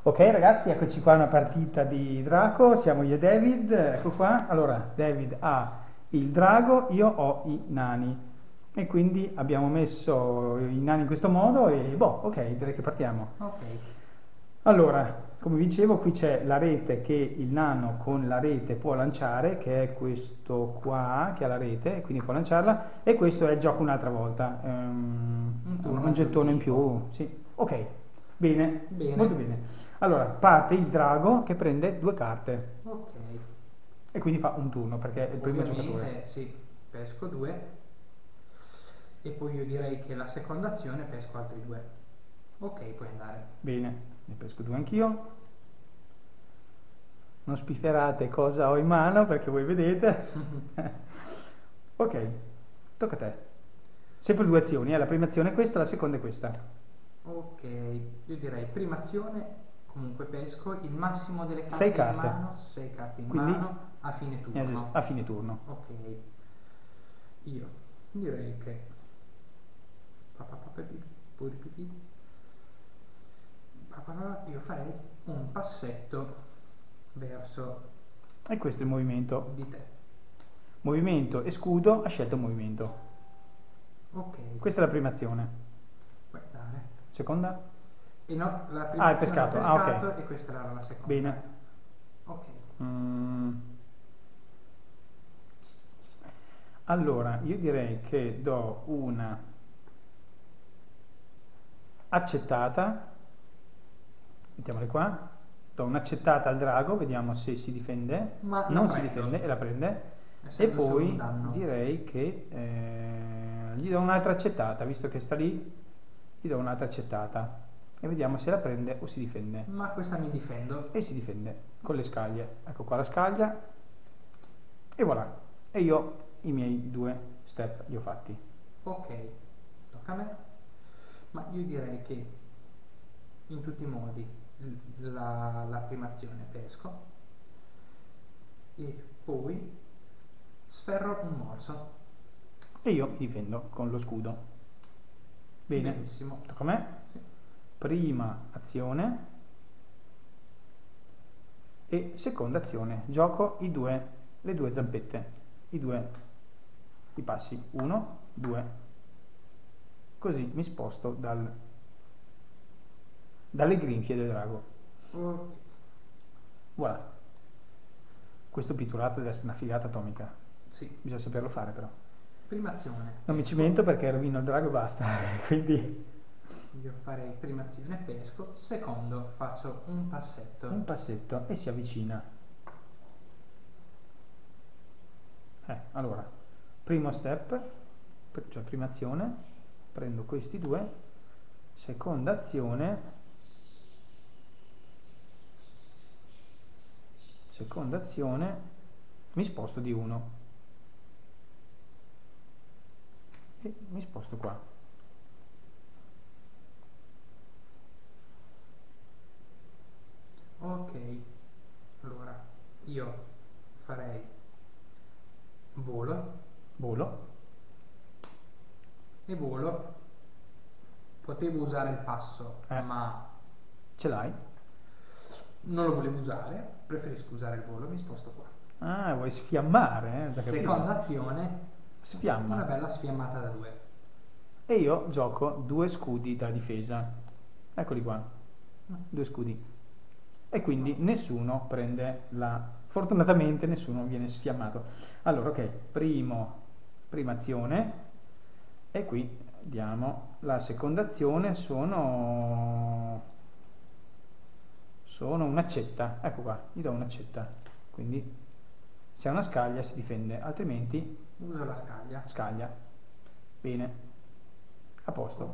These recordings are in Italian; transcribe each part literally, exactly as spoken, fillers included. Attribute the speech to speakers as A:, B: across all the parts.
A: Ok ragazzi, eccoci qua, una partita di Draco, siamo io e David, ecco qua. Allora, David ha il drago, io ho i nani e quindi abbiamo messo i nani in questo modo e boh, ok, direi che partiamo.
B: Ok,
A: Allora, come vi dicevo, qui c'è la rete che il nano con la rete può lanciare, che è questo qua, che ha la rete, e quindi può lanciarla, e questo è il gioco un'altra volta, ehm,
B: un turno
A: un
B: aggiuntivo.
A: gettone in più, sì. Ok, bene, molto
B: Bene.
A: bene. Allora, parte il drago che prende due carte
B: Ok.
A: e quindi fa un turno perché è il primo giocatore.
B: Ovviamente sì, pesco due e poi io direi che la seconda azione pesco altri due. Ok, puoi andare.
A: Bene, ne pesco due anch'io. Non spifferate cosa ho in mano perché voi vedete. Ok, tocca a te. Sempre due azioni, eh? La prima azione è questa, la seconda è questa.
B: Ok, io direi prima azione, comunque pesco il massimo delle carte
A: Sei
B: in
A: carte.
B: mano, sei carte in
A: Quindi
B: mano a fine turno.
A: a fine turno.
B: Ok, io direi che pa pa pa pa pi, pu ri pi pi. Pa pa pa, io farei un passetto verso
A: E questo è il movimento.
B: di te.
A: Movimento e scudo, ha scelto movimento.
B: Ok,
A: Questa è la prima azione.
B: puoi andare.
A: Seconda?
B: E no, la prima
A: Ah, è
B: azione ho
A: pescato. Ah,
B: pescato
A: ok.
B: e questa era la seconda.
A: Bene.
B: Ok,
A: Mm. Allora, io direi che do una accettata. Mettiamole qua. Do un'accettata al drago, vediamo se si difende.
B: ma la
A: Non si
B: prendo,
A: difende e la prende. E
B: essendo solo un
A: poi
B: danno.
A: direi che eh, gli do un'altra accettata, visto che sta lì, gli do un'altra accettata. E vediamo se la prende o si difende.
B: Ma questa mi difendo.
A: E si difende con le scaglie. Ecco qua la scaglia. E voilà. E io i miei due step li ho fatti.
B: Ok, tocca a me. Ma io direi che in tutti i modi l- la, la prima azione pesco e poi sferro un morso.
A: E io mi difendo con lo scudo. Bene,
B: Benissimo.
A: tocca a me.
B: Sì.
A: Prima azione e seconda azione. Gioco i due, le due zampette, i due, i passi. Uno, due. Così mi sposto dal, dalle grinfie del drago.
B: Ok.
A: Voilà. Questo pitturato deve essere una figata atomica.
B: Sì.
A: Bisogna saperlo fare però.
B: Prima azione.
A: Non mi
B: pesco.
A: cimento perché rovino il drago e basta. Quindi
B: Io farei prima azione pesco, secondo faccio un passetto.
A: un passetto e si avvicina. Eh, allora, primo step, cioè prima azione, prendo questi due, seconda azione, seconda azione, mi sposto di uno e mi sposto qua.
B: Ok, allora io farei volo
A: Volo,
B: e volo. Potevo usare il passo,
A: eh,
B: ma
A: ce l'hai?
B: non lo volevo usare, preferisco usare il volo, mi sposto qua.
A: Ah, vuoi sfiammare, eh? Già capito.
B: Seconda azione, una
A: Sfiamma.
B: bella sfiammata da due.
A: E io gioco due scudi da difesa. Eccoli qua, due scudi. E quindi nessuno prende la... Fortunatamente nessuno viene sfiammato. Allora, ok, primo, prima azione. E qui diamo la seconda azione, sono... Sono un'accetta. Ecco qua, gli do un'accetta. Quindi se ha una scaglia si difende, altrimenti
B: Uso la scaglia.
A: scaglia. Bene, a posto.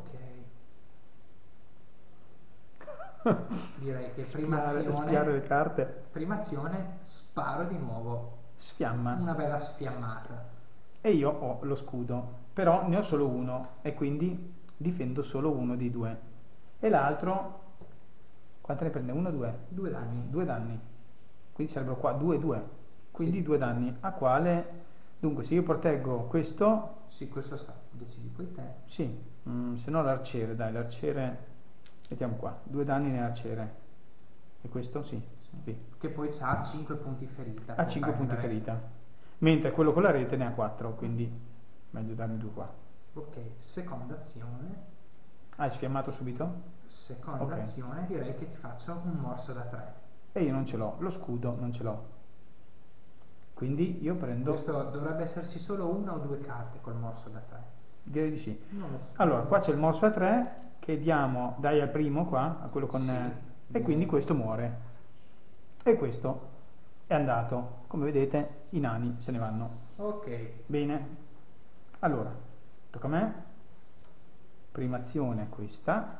B: Ok. Direi che prima
A: Spiare,
B: azione,
A: spiare le carte.
B: prima azione, sparo di nuovo.
A: Sfiamma.
B: Una bella sfiammata.
A: E io ho lo scudo, però ne ho solo uno e quindi difendo solo uno dei due. E l'altro, quanto ne prende? Uno o due?
B: Due danni.
A: Due danni. Quindi sarebbero qua due e due. Quindi
B: Sì.
A: due danni. A quale? Dunque, se io proteggo questo,
B: Sì, questo sta, decidi poi te.
A: sì, mm, se no l'arciere, dai, l'arciere, mettiamo qua, due danni nell'arciere. E questo sì, B.
B: Che poi ha cinque punti ferita.
A: Ha cinque punti ferita, mentre quello con la rete ne ha quattro, quindi meglio darne due qua.
B: Ok, seconda azione.
A: Hai sfiammato subito?
B: Seconda
A: Ok.
B: azione, direi che ti faccio un morso da tre.
A: E io non ce l'ho, lo scudo non ce l'ho. Quindi io prendo...
B: Questo dovrebbe esserci solo una o due carte col morso da tre.
A: Direi di sì.
B: Non lo so.
A: Allora, qua c'è il morso a tre che diamo, dai al primo qua, a quello con...
B: Sì.
A: e quindi questo muore. E questo è andato. Come vedete, i nani se ne vanno.
B: Ok.
A: Bene. Allora, tocca a me. Prima azione questa.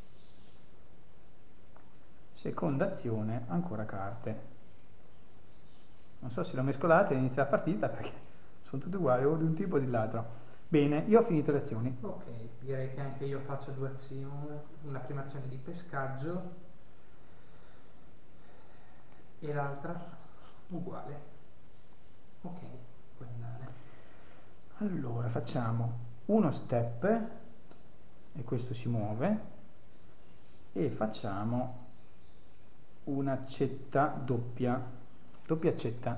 A: Seconda azione, ancora carte. Non so se l'ho mescolate all'inizio della partita perché sono tutte uguali, o di un tipo o dell'altro. Bene, io ho finito le azioni.
B: Ok, direi che anche io faccio due azioni, una prima azione di pescaggio e l'altra uguale. Ok, puoi andare.
A: Allora, facciamo uno step e questo si muove e facciamo un'accetta doppia, doppia accetta.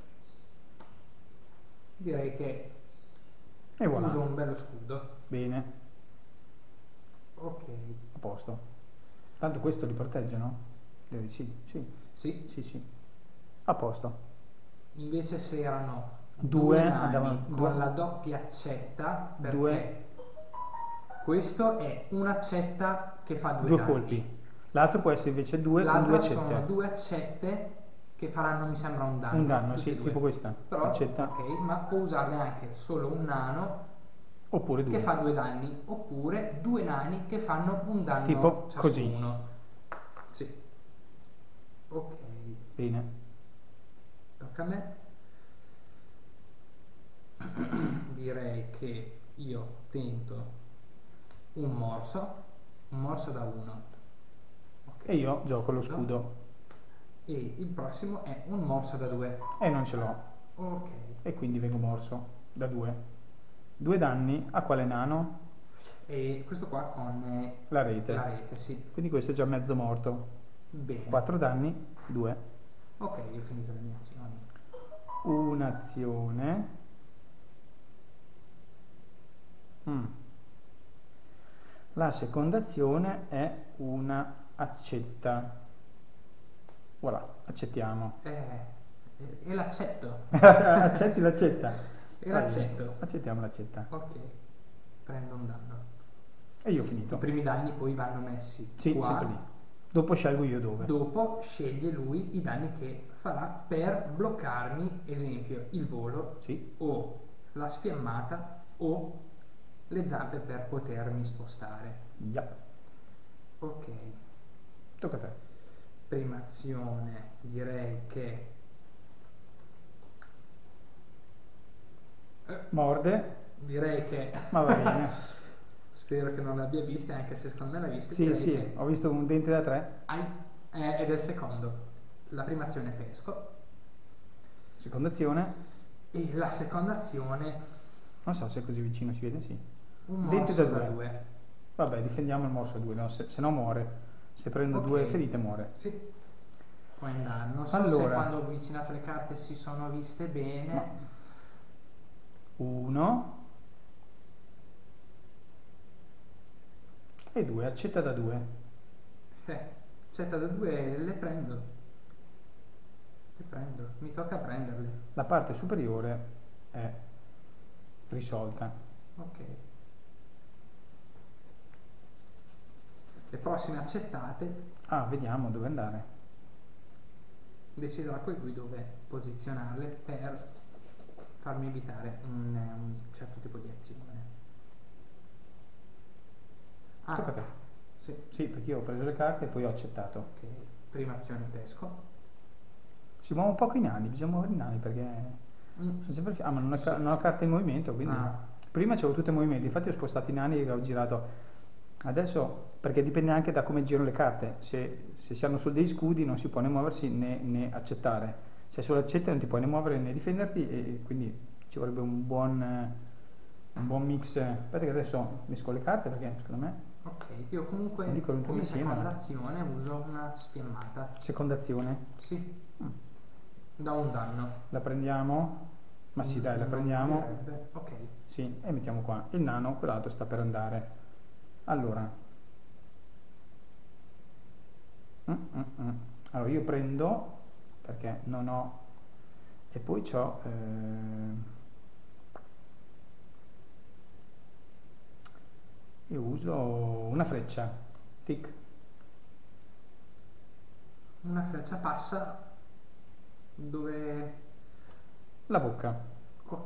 B: Direi che
A: E voilà.
B: uso un bello scudo.
A: Bene,
B: Ok.
A: a posto. Tanto questo li protegge, no? Direi di sì, sì,
B: Sì,
A: sì, sì. A posto.
B: invece se erano
A: Due
B: due nani
A: andavano-
B: con
A: due-
B: la doppia accetta, perché
A: Due-
B: questo è un'accetta che fa due,
A: Due
B: danni.
A: colpi. L'altro può essere invece due con due
B: L'altra
A: accette.
B: sono due accette che faranno, mi sembra, un danno.
A: Un danno,
B: tutte
A: sì,
B: e due.
A: tipo questa.
B: Però,
A: Accetta.
B: ok, ma può usarne anche solo un nano
A: Oppure due.
B: che fa due danni, oppure due nani che fanno un danno
A: Tipo così.
B: ciascuno. Sì. Ok,
A: Bene.
B: tocca a me. Direi che io tento un morso, un morso da uno. Ok.
A: E io gioco lo scudo.
B: E il prossimo è un morso da due.
A: E non ce l'ho.
B: Ok.
A: E quindi vengo morso da due. Due danni a quale nano?
B: E questo qua con eh,
A: La rete.
B: la rete, sì.
A: Quindi questo è già mezzo morto.
B: Bene.
A: Quattro danni, due.
B: Ok, io ho finito le mie azioni.
A: Un'azione. Mm. La seconda azione è una accetta. Voilà, accettiamo.
B: Eh, e, e l'accetto.
A: Accetti l'accetta?
B: E
A: Vai,
B: l'accetto.
A: accettiamo l'accetta.
B: Ok, prendo un danno.
A: E io ho
B: I
A: finito.
B: primi danni poi vanno messi
A: Sì,
B: qua.
A: sempre lì. Dopo scelgo io dove.
B: Dopo sceglie lui i danni che farà per bloccarmi, esempio, il volo
A: Sì.
B: o la sfiammata o le zampe per potermi spostare.
A: Yep.
B: Ok,
A: Tocca a te.
B: prima azione direi che eh,
A: Morde.
B: direi che
A: Ma va bene.
B: spero che non l'abbia vista, anche se secondo me l'ha vista.
A: Sì,
B: direi
A: sì,
B: che
A: ho visto un dente da tre.
B: hai, eh, ed è il secondo. La prima azione pesco
A: Seconda azione.
B: e la seconda azione
A: Non so se è così vicino si vede, sì.
B: un
A: Dente
B: morso
A: da
B: da
A: due.
B: due.
A: Vabbè, difendiamo il morso a due, no? se, se no muore. Se prendo
B: Ok.
A: due ferite muore.
B: Sì, può andare. Non so se
A: Allora.
B: quando ho avvicinato le carte si sono viste bene.
A: No. Uno. E due, accetta da due.
B: Eh, accetta da due, le prendo. Le prendo, mi tocca prenderle.
A: La parte superiore è risolta.
B: Ok. Le prossime accettate
A: Ah, vediamo dove andare.
B: deciderà poi lui dove posizionarle per farmi evitare un, un certo tipo di azione. Ah,
A: Tocca a te.
B: sì.
A: Sì, perché io ho preso le carte e poi ho accettato.
B: Ok, prima azione pesco.
A: Si muovono poco i nani, bisogna muovere i nani perché
B: Mm.
A: sono sempre... Ah, ma non ho, ca-
B: Sì.
A: non ho carte in movimento, quindi...
B: Ah.
A: Prima c'avevo tutte in movimento, infatti ho spostato i nani e ho girato. Adesso, perché dipende anche da come girano le carte. Se, se si hanno solo dei scudi non si può né muoversi né, né accettare. Se solo accetti non ti puoi né muovere né difenderti e quindi ci vorrebbe un buon, eh, un buon mix. Aspetta che adesso mesco le carte perché secondo me...
B: Ok, io comunque
A: Non dico tutti
B: come
A: insieme,
B: seconda
A: ma-
B: azione uso una sfiammata.
A: Seconda azione.
B: Sì,
A: Mm.
B: da un danno.
A: La prendiamo? Ma sì, dai, la
B: Non
A: prendiamo.
B: direbbe. Ok.
A: Sì, e mettiamo qua. Il nano, quell'altro sta per andare. Allora. Mm, mm, mm. Allora, io prendo, perché non ho... E poi c'ho... eh, io uso una freccia. Tic.
B: Una freccia passa dove...
A: La bocca.
B: Ok.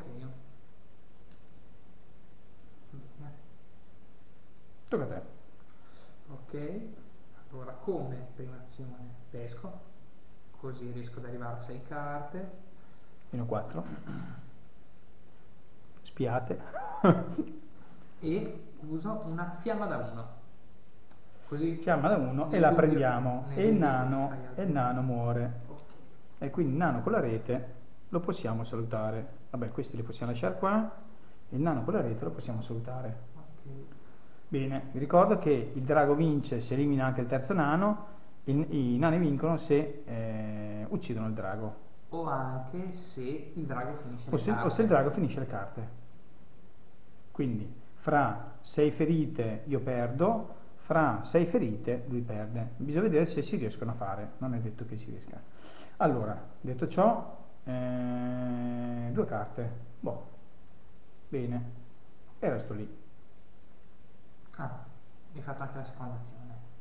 B: Bene.
A: Tocca a te.
B: Ok. Allora, come prima azione pesco, così riesco ad arrivare a sei carte.
A: Meno quattro. Spiate.
B: E uso una fiamma da uno. Così
A: Fiamma da uno e
B: nel
A: la
B: dubbio-
A: prendiamo.
B: nel
A: E il
B: dubbio mi
A: nano,
B: fai
A: e
B: altri-
A: il nano muore.
B: Ok.
A: E quindi il nano con la rete lo possiamo salutare. Vabbè, questi li possiamo lasciare qua. Il nano con la rete lo possiamo salutare.
B: Ok.
A: Bene, vi ricordo che il drago vince se elimina anche il terzo nano, il- i nani vincono se eh, uccidono il drago.
B: O anche se il drago finisce
A: O
B: le
A: se, o
B: carte.
A: se il drago finisce le carte. Quindi fra sei ferite io perdo, fra sei ferite lui perde. Bisogna vedere se si riescono a fare, non è detto che si riesca. Allora, detto ciò, eh, due carte. Boh, bene. E resto lì.
B: Ah, hai fatto anche la seconda azione.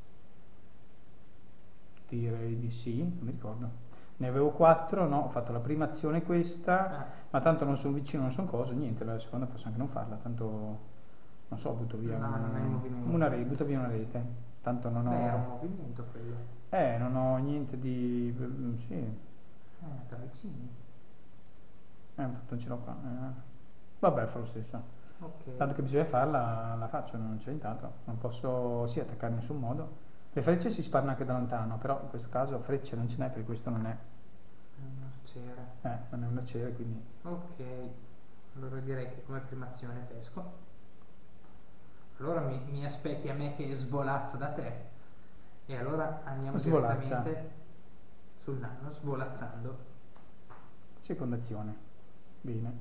A: Direi di sì, non mi ricordo. Ne avevo quattro, no, ho fatto la prima azione questa,
B: Ah,
A: ma tanto non sono vicino, non sono cosa, niente, la seconda posso anche non farla, tanto non so, butto via
B: No,
A: una,
B: non hai movimento.
A: una rete, butto via una rete, tanto non
B: beh, era un
A: ho,
B: movimento quello.
A: eh, non ho niente di, sì,
B: Eh, te vicini.
A: eh, tanto non ce l'ho qua, eh. Vabbè, fa lo stesso,
B: Ok.
A: tanto che bisogna farla, la faccio, non c'è nient'altro, non posso, sì, attaccare in nessun modo. Le frecce si sparano anche da lontano, però in questo caso frecce non ce n'è, per questo non è,
B: Non c'era.
A: eh, non è un arciere, quindi
B: Ok. Allora direi che come prima azione pesco. Allora mi, mi aspetti a me che svolazzo da te. E allora andiamo
A: Svolazza.
B: direttamente sul nano, svolazzando.
A: seconda azione. Bene.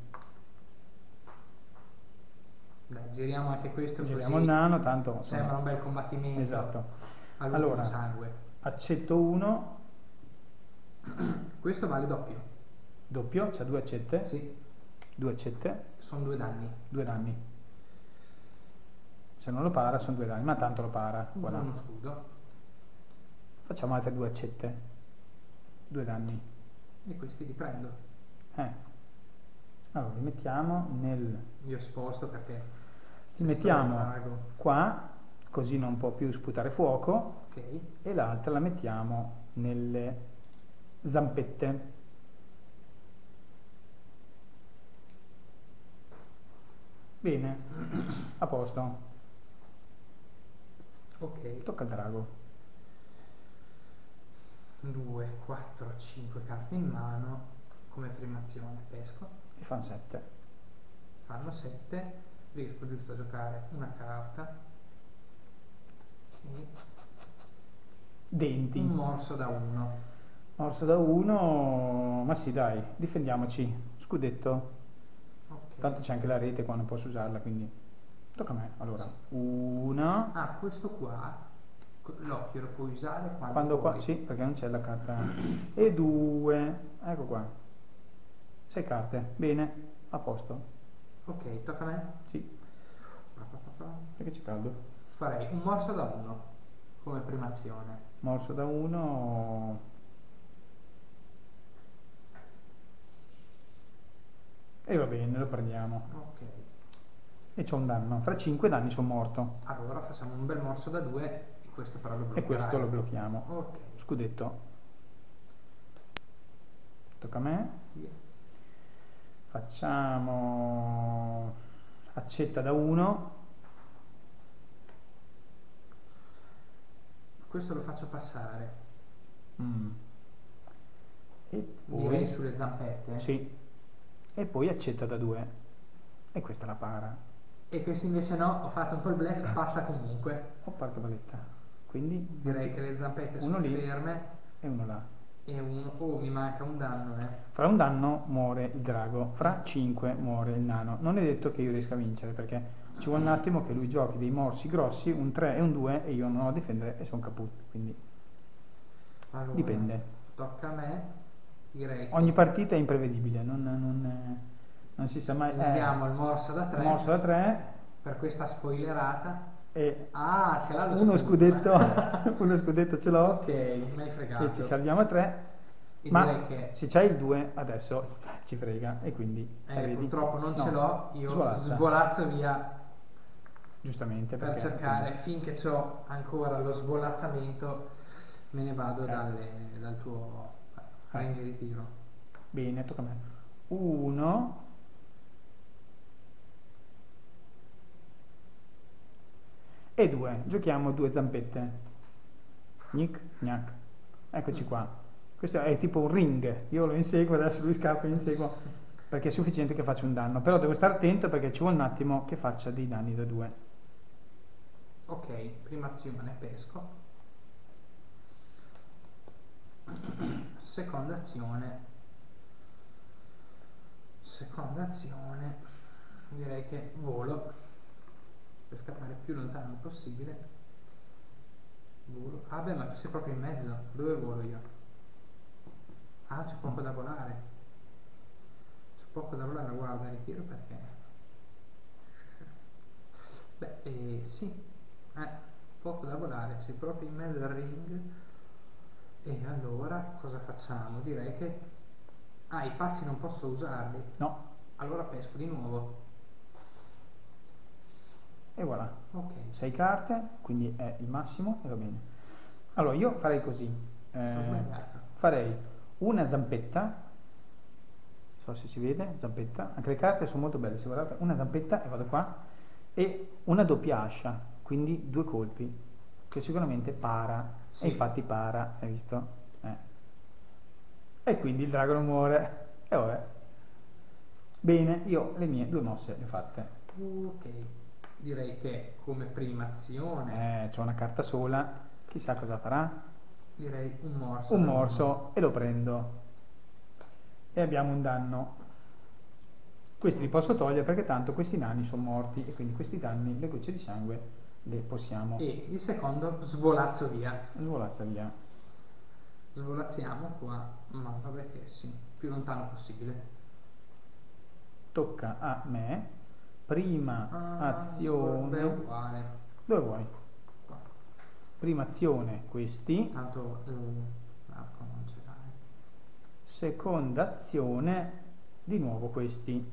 B: Dai, giriamo anche questo
A: Giriamo
B: così
A: il nano, tanto insomma,
B: sembra un bel combattimento.
A: esatto.
B: All'ultimo
A: Allora,
B: sangue.
A: accetto uno,
B: Questo vale doppio.
A: doppio, c'ha due accette,
B: Sì,
A: due accette,
B: sono due danni.
A: due danni. Se non lo para sono due danni, ma tanto lo para.
B: Uso
A: Voilà.
B: uno scudo
A: Facciamo altre due accette, due danni.
B: e questi li prendo.
A: Eh. Allora, li mettiamo nel...
B: Io sposto perché
A: Li mettiamo
B: drago.
A: qua, così non può più sputare fuoco,
B: Ok,
A: e l'altra la mettiamo nelle zampette. Bene, a posto.
B: ok.
A: Tocca al drago.
B: due, quattro, cinque carte in mano. Come prima azione pesco.
A: E fanno sette.
B: Fanno sette. Riesco giusto a giocare una carta. E
A: Denti.
B: un morso da uno.
A: Morso da uno, ma sì dai, difendiamoci. Scudetto.
B: Ok.
A: Tanto c'è anche la rete qua, non posso usarla, quindi tocca a me. Allora, una.
B: Ah, questo qua, co- l'occhio lo puoi usare quando,
A: Quando qua,
B: vuoi.
A: sì, perché non c'è la carta. E due. Ecco qua. Sei carte. Bene, a posto.
B: Ok, tocca a me.
A: Sì,
B: Pa, pa, pa, pa.
A: perché c'è caldo.
B: Farei un morso da uno come prima azione.
A: Morso da uno. E va bene, lo prendiamo.
B: Ok,
A: E c'ho un danno. Fra cinque danni sono morto.
B: allora facciamo un bel morso da due e questo però lo
A: E
B: bloccherai.
A: questo lo blocchiamo.
B: Ok,
A: Scudetto. Tocca a me.
B: yes.
A: Facciamo accetta da uno.
B: Questo lo faccio passare.
A: Mm. E
B: Direi
A: poi
B: sulle zampette.
A: sì. E poi accetta da due. E questa la para.
B: E questo invece no, ho fatto un po' il bluff, passa comunque.
A: Oh, porca paletta. Quindi
B: Direi che le zampette
A: uno
B: sono
A: lì
B: ferme
A: e uno là.
B: e uno... Oh, mi manca un danno, eh.
A: Fra un danno muore il drago, fra cinque muore il nano. Non è detto che io riesca a vincere, perché ci vuole un attimo che lui giochi dei morsi grossi, un tre e un due, e io non ho a difendere e sono caput. Quindi
B: Allora,
A: dipende.
B: tocca a me. Direi che
A: Ogni partita è imprevedibile, non, non, non si sa mai.
B: usiamo
A: eh,
B: il morso da tre
A: morso da tre
B: per questa spoilerata.
A: e
B: Ah, ce l'ha lo
A: uno
B: scudo.
A: scudetto, uno scudetto ce l'ho,
B: Ok, mi hai fregato.
A: che ci salviamo a tre.
B: E
A: Ma
B: direi che
A: se c'hai il due adesso ci frega, e quindi
B: eh,
A: vedi?
B: purtroppo non ce
A: No,
B: l'ho, io
A: svolazza.
B: svolazzo via
A: Giustamente,
B: per
A: perché
B: cercare,
A: appunto,
B: finché ho ancora lo svolazzamento me ne vado
A: Eh.
B: dalle- dal tuo range di tiro.
A: bene, tocca a me. Uno. E due. Giochiamo due zampette. Gnic, gnac. Eccoci qua. Questo è tipo un ring. Io lo inseguo, adesso lui scappa e lo inseguo, perché è sufficiente che faccia un danno. Però devo stare attento perché ci vuole un attimo che faccia dei danni da due.
B: Ok, prima azione pesco. Seconda azione. Seconda azione. Direi che volo per scappare più lontano possibile. Volo. Ah beh, ma tu sei proprio in mezzo. Dove volo io? Ah, c'è poco da volare. C'è poco da volare, guarda, ritiro perché... Beh, eh, sì. Eh, poco da volare, sei proprio in mezzo al ring. E allora cosa facciamo? Direi che... Ah, i passi non posso usarli.
A: No.
B: Allora pesco di nuovo.
A: E voilà.
B: Ok.
A: sei carte, quindi è il massimo e va bene. Allora io farei così.
B: Sono
A: Eh,
B: sbagliato.
A: farei una zampetta, non so se si vede, zampetta, anche le carte sono molto belle, se guardate, una zampetta e vado qua, e una doppia ascia, quindi due colpi, che sicuramente para,
B: Sì.
A: e infatti para, hai visto? Eh. E quindi il drago non muore, e vabbè. Bene, io le mie due mosse le ho fatte.
B: Ok. Direi che come prima azione
A: Eh, c'ho una carta sola, chissà cosa farà.
B: direi un morso.
A: Un
B: da
A: morso e lo prendo. E abbiamo un danno. Questi li posso togliere perché tanto questi nani sono morti e quindi questi danni, le gocce di sangue, le possiamo
B: uno. E il secondo svolazzo via.
A: svolazza via.
B: Svolazziamo qua, ma vabbè che sì, più lontano possibile.
A: Tocca a me. Prima
B: Ah,
A: azione.
B: beh, uguale.
A: Dove vuoi?
B: Qua.
A: Prima azione questi.
B: Tanto l'arco non ce l'hai.
A: Seconda azione di nuovo questi.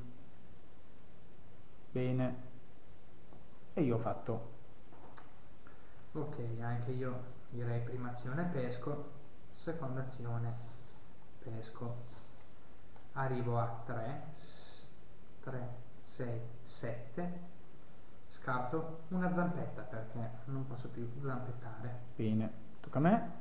A: Bene. E io ho fatto.
B: Ok, anche io direi prima azione pesco, seconda azione pesco. Arrivo a tre, tre, sei, sette. Scarto una zampetta perché non posso più zampettare.
A: Bene. Tocca a me.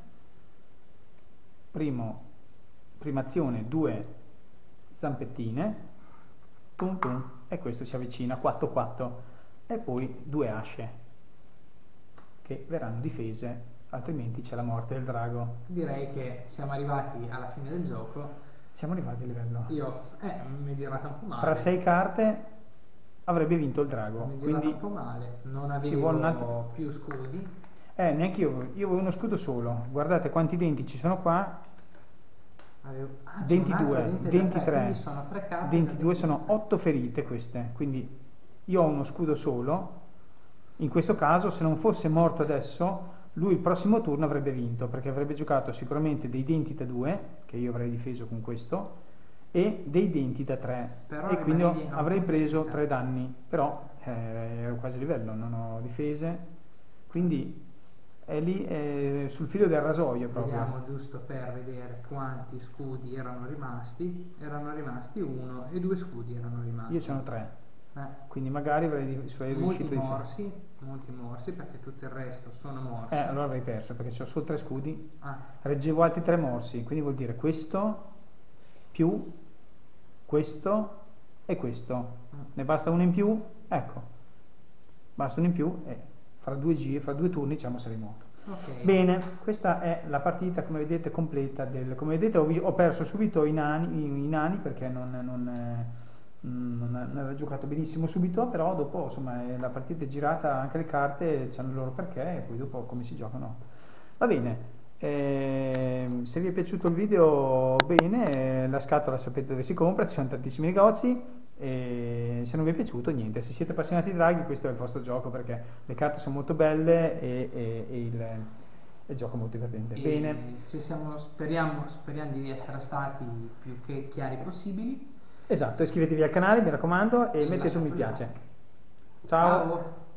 A: Primo, prima azione, due zampettine. Tum tum. E questo si avvicina. quattro quattro. E poi due asce che verranno difese, altrimenti c'è la morte del drago.
B: Direi che siamo arrivati alla fine del gioco.
A: Siamo arrivati a livello.
B: Io, eh, mi è girata un po' male.
A: Fra sei carte avrebbe vinto il drago.
B: Mi è girata
A: Quindi
B: un po' male. Non
A: ci vuole un
B: avevo
A: attimo.
B: più scudi.
A: Eh, neanche io. Io avevo uno scudo solo. Guardate quanti denti ci sono qua.
B: Avevo... Ah, c'è
A: Denti
B: un altro
A: due,
B: dente da
A: denti
B: tre,
A: tre.
B: quindi sono tre carte
A: Denti
B: da
A: due
B: denti
A: sono
B: tre.
A: otto ferite queste. Quindi io ho uno scudo solo. In questo caso, se non fosse morto adesso, lui il prossimo turno avrebbe vinto, perché avrebbe giocato sicuramente dei denti da due, che io avrei difeso con questo, e dei denti da tre.
B: Però
A: E quindi
B: rimanevi a un
A: avrei
B: punto di
A: preso
B: vita.
A: tre danni. Però eh, ero quasi a livello, non ho difese. Quindi è lì eh, sul filo del rasoio proprio.
B: Vediamo giusto per vedere quanti scudi erano rimasti. Erano rimasti uno e due scudi erano rimasti.
A: Io ce n'ho tre.
B: Eh,
A: Quindi magari avrei, sarei
B: molti
A: riuscito a difendere.
B: morsi, molti morsi perché tutto il resto sono morsi.
A: Eh, allora avrei perso perché ho solo tre scudi.
B: Ah,
A: Reggevo altri tre morsi, quindi vuol dire questo più questo e questo.
B: mm.
A: Ne basta uno in più? Ecco. bastano in più e fra due giri, fra due turni diciamo sarei morto.
B: Ok.
A: Bene, questa è la partita come vedete completa del, come vedete ho, ho perso subito i nani, i nani perché non, non, eh, non, non era giocato benissimo subito, però dopo insomma eh, la partita è girata, anche le carte hanno il loro perché e poi dopo come si giocano. Va bene. Eh, se vi è piaciuto il video bene, la scatola sapete dove si compra, ci sono tantissimi negozi e se non vi è piaciuto niente, se siete appassionati di draghi questo è il vostro gioco perché le carte sono molto belle e, e, e il, il gioco è molto divertente.
B: E
A: bene,
B: se siamo, speriamo, speriamo di essere stati più che chiari possibili.
A: esatto, iscrivetevi al canale mi raccomando e
B: E
A: mettete un mi
B: lasciate un
A: piace.
B: like.
A: Ciao.
B: Ciao.